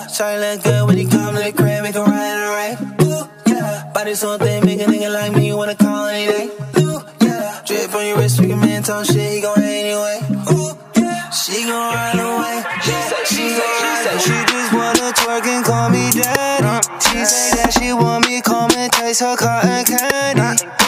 Shawty look good when you come to the crib, make a ride and rave. Ooh, yeah. Body so thick, make a nigga like me wanna call any day. Ooh, yeah. Drip on your wrist, make a man talk shit, he gon' hate anyway. Ooh, yeah. She gon' run away. She just wanna twerk and call me daddy. She say that she want me, come and taste her cotton candy.